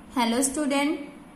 Hello student,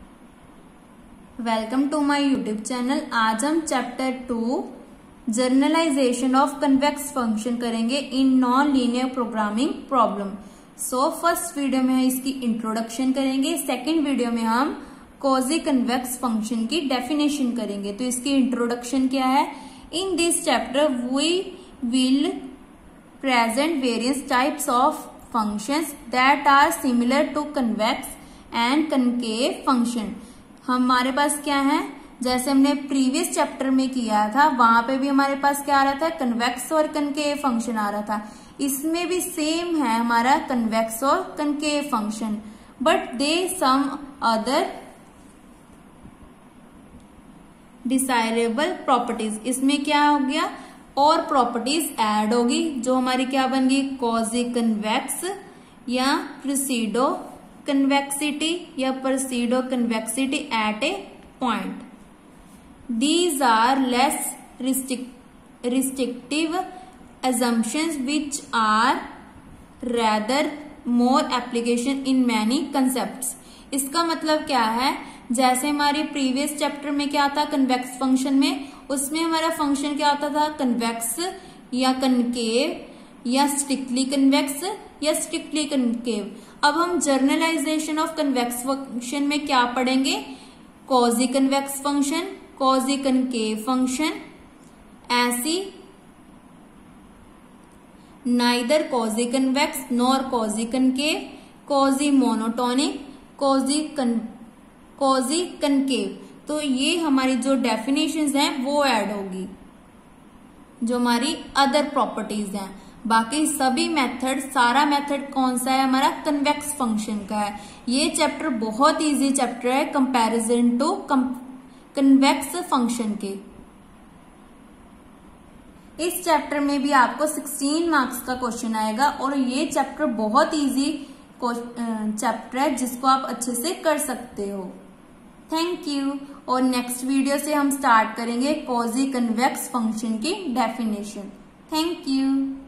welcome to my YouTube channel. आज हम chapter 2 generalization of convex function करेंगे in non linear programming problem. So first video में हम इसकी introduction करेंगे, सेकेंड वीडियो में हम कॉजी कन्वेक्स फंक्शन की डेफिनेशन करेंगे। तो इसकी इंट्रोडक्शन क्या है? In this chapter we will present various types of functions that are similar to convex and concave function। हमारे पास क्या है, जैसे हमने प्रीवियस चैप्टर में किया था वहां पे भी हमारे पास क्या आ रहा था, कन्वेक्स और कनकेव फंक्शन आ रहा था। इसमें भी सेम है हमारा कन्वेक्स और concave function, but they some other desirable properties. इसमें क्या हो गया, और प्रॉपर्टीज ऐड होगी जो हमारी क्या बन गई, कॉजी कन्वेक्स या प्रोसीडो कन्वेक्सिटी या pseudo convexity at a point. These are less restrictive assumptions which are rather more application in many concepts। इसका मतलब क्या है, जैसे हमारे प्रीवियस चैप्टर में क्या था कन्वेक्स फंक्शन में, उसमें हमारा फंक्शन क्या होता था, कन्वेक्स या कनकेव या स्ट्रिक्टली कन्वेक्स या स्ट्रिक्टली कनकेव। अब हम जर्नलाइजेशन ऑफ कन्वेक्स फंक्शन में क्या पढ़ेंगे, quasi convex function, quasi concave function, ऐसी neither quasi convex nor quasi concave, quasi monotonic, quasi concave. तो ये हमारी जो डेफिनेशंस हैं वो ऐड होगी, जो हमारी अदर प्रॉपर्टीज हैं। बाकी सभी मेथड, सारा मेथड कौन सा है, हमारा कन्वेक्स फंक्शन का है। ये चैप्टर बहुत इजी चैप्टर है कंपैरिजन टू कन्वेक्स फंक्शन के। इस चैप्टर में भी आपको 16 मार्क्स का क्वेश्चन आएगा और ये चैप्टर बहुत इजी चैप्टर है जिसको आप अच्छे से कर सकते हो। Thank you. और नेक्स्ट वीडियो से हम स्टार्ट करेंगे कॉजी कन्वेक्स फंक्शन की डेफिनेशन। Thank you.